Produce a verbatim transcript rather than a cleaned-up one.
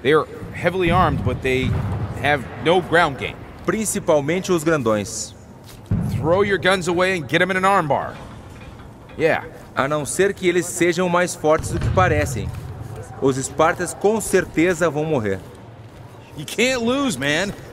They are heavily armed, but they have no ground game. Principalmente os grandões. Throw your guns away and get them in an armbar. Yeah. A não ser que eles sejam mais fortes do que parecem. Os espartas com certeza vão morrer. You can't lose, man.